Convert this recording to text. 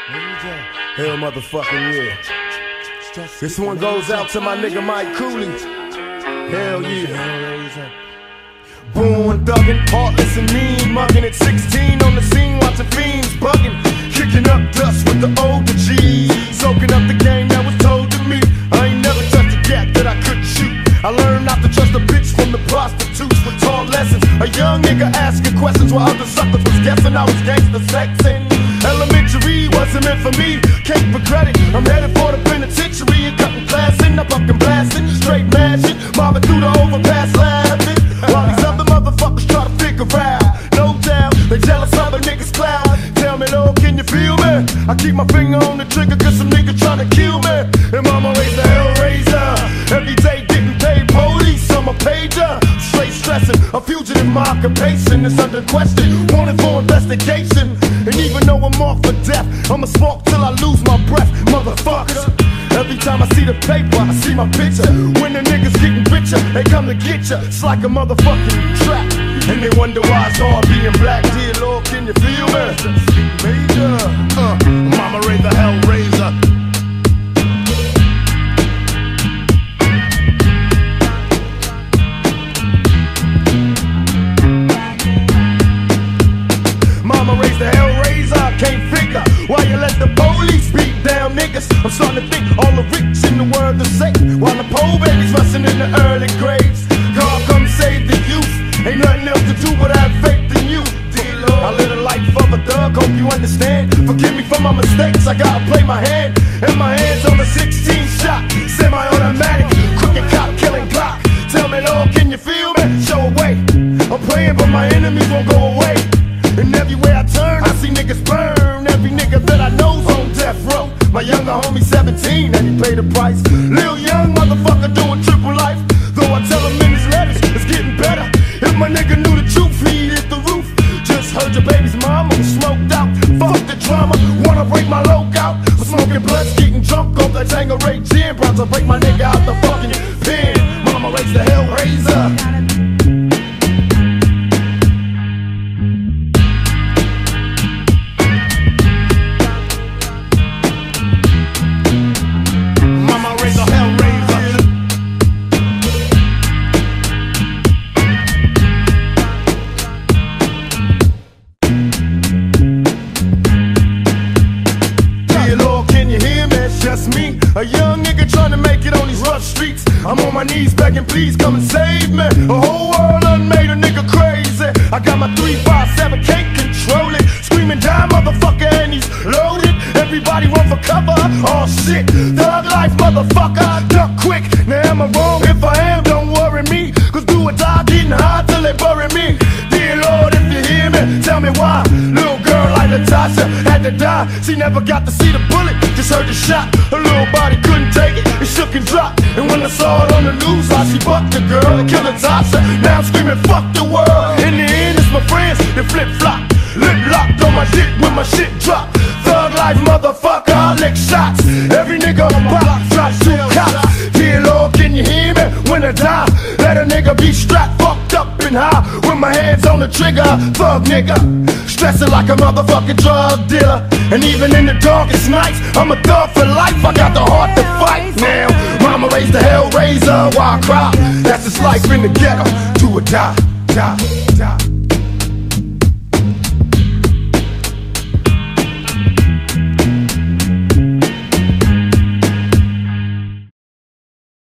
Hell motherfucking yeah. This one goes out to my nigga Mike Cooley. Hell yeah. Born thuggin', heartless and mean, muggin' at 16 on the scene, watching fiends buggin', kicking up dust with the older G's, soaking up the game that was told to me. I ain't never touched a gat that I couldn't shoot. I learned not to trust a bitch from the prostitutes with taught lessons. A young nigga asking questions while other suckers was guessing I was gangsta sexing. Elementary wasn't meant for me, cake for credit. I'm headed for the penitentiary and cutting classing. I'm fucking blasting, straight mashing, mobbing through the overpass laughing. While these other motherfuckers try to figure out, no doubt, they jealous of a nigga's cloud. Tell me, Lord, can you feel me? I keep my finger on the trigger cause some nigga tryna kill me. And mama raised the Hellraiser, every day getting paid police, I'm a pager. Straight stressing, a fugitive, my occupation is under question, wanted for investigation. And even though I'm off for death, I'ma smoke till I lose my breath, motherfuckers. Every time I see the paper, I see my picture. When the niggas getting richer, they come to get ya. It's like a motherfucking trap, and they wonder why it's hard being black. Dear Lord, can you feel me? Major, mama raised the Hellraiser. Mama raised the Hellraiser, I can't figure why you let the police beat down niggas. I'm starting to think all the rich in the world are safe, while the poor babies rusting in the early graves. God come save the youth, ain't nothing else to do but have faith in you. Dear Lord, I live a life of a thug, hope you understand. Forgive me for my mistakes, I gotta play my hand. And my hands on the 16 shot, semi-automatic, crooked cop killing Glock. Tell me, Lord, can you feel me? Show a way. I'm praying but my enemies won't go away. And everywhere I turn, I see niggas burn. Every nigga that I know's on death row. My younger homie 17 and he paid the price. Lil young motherfucker doing triple life. Though I tell him in his letters, it's getting better. If my nigga knew the truth, he'd hit the roof. Just heard your baby's mama was smoked out. Fuck the drama, wanna break my loc out. I'm smoking blunts, getting drunk off that Tanqueray gin. About to break my nigga out the fucking pen. Mama raised the Hellraiser. Me, a young nigga trying to make it on these rough streets. I'm on my knees begging, please come and save me. The whole world done made a nigga crazy. I got my 357, can't control it. Screaming down, motherfucker, and he's loaded. Everybody run for cover. Oh shit, thug life, motherfucker. Duck quick. Now am I wrong? If I am, don't worry me. Cause do or die, getting high till they bury me. Dear Lord, if you hear me, tell me why. Little girl like Natasha had to die. She never got to see the bullet, just heard the shot. Her little body couldn't take it, it shook and dropped. And when I saw it on the news, how she bucked the girl and killed Natasha. Now I'm screaming, fuck the world. In the end, it's my friends that flip-flop. Lip locked on my dick when my shit drop. Thug life, motherfucker, I lick shots. Every nigga on my block try to shoot cops. Dear Lord, can you hear me? When I die, let a nigga be strapped, fucked up and high. With my hands on the trigger, thug nigga. Stressing like a motherfucking drug dealer. And even in the darkest nights, I'm a thug for life. I got the heart to fight now. Mama raised the Hellraiser, why I cry? That's just life in the ghetto, do or die, die, die.